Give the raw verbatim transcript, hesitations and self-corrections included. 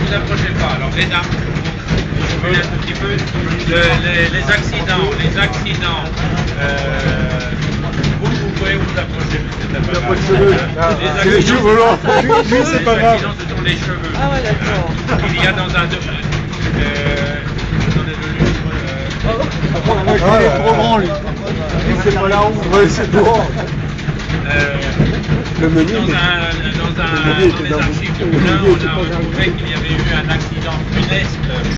vous approchez pas. Alors les dames, je veux un tout petit peu. Le, les, les accidents, les accidents. Euh, vous, vous pouvez vous approcher, monsieur Il n'a Tabac. pas de cheveux. C'est les cheveux longs. Lui, c'est pas grave. Les accidents, ce sont les cheveux. Ah ouais, d'accord. Il y a dans un... Euh, attendez, le livre... Euh, Moi, je suis trop grand, lui. C'est pas la honte. Ouais, c'est dehors. euh, Le menu, dans, il est- un, dans, un, le menu dans était les dans- archives de le menu Moulins, était on a pas dans- retrouvé qu'il y avait eu un accident funeste